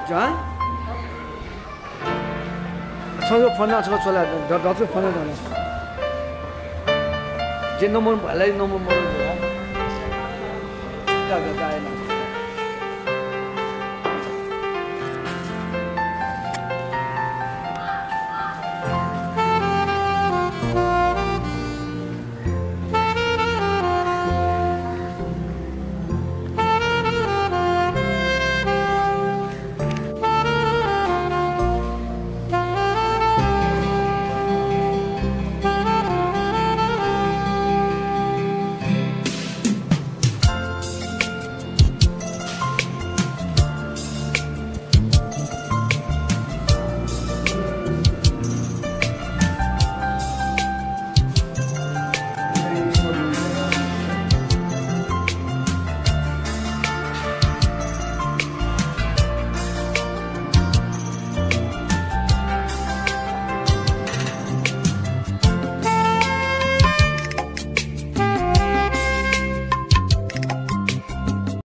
转，从这碰上车出来，到处碰到的，这弄么买来弄么么的，这个干的。